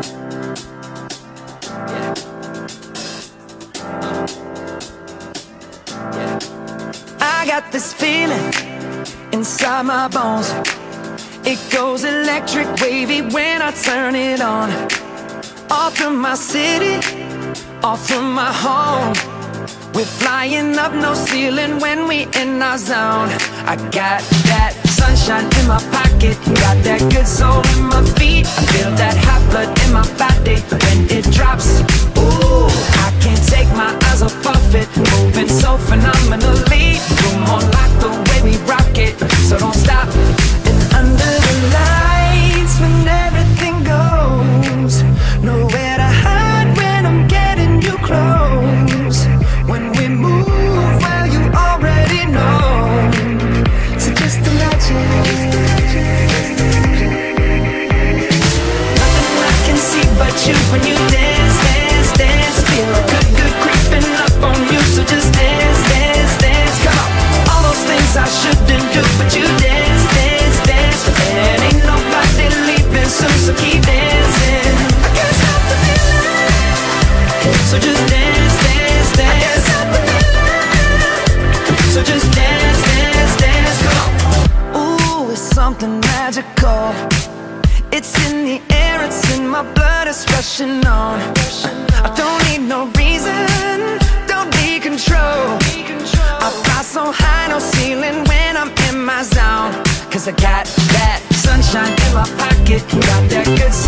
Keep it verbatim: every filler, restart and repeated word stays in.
I got this feeling inside my bones. It goes electric wavy when I turn it on. All through my city, all through my home. We're flying up, no ceiling when we in our zone. I got that sunshine in my pocket, got that good soul in my feet. I feel that hot blood in my body when it drops. Ooh, I can't take my eyes off of it, moving so phenomenally. You're more like the way we rock it, so don't stop. And under the lights, when everything goes, nowhere to hide when I'm getting you close. When we move, well, you already know. So just imagine, nothing I can see but you when you dance, dance, dance. Feel good, good creeping up on you. So just dance, dance, dance. Come on, all those things I shouldn't do, but you dance, dance, dance. And ain't nobody leaving soon, so keep dancing. I can't stop the feeling. So just dance, dance, dance. I can't stop the feeling. So just dance, dance, dance. Come on. Ooh, it's something magical. It's in the air, it's in my blood, it's rushing on. I don't need no reason, don't need control. I fly so high, no ceiling when I'm in my zone. Cause I got that sunshine in my pocket, got that good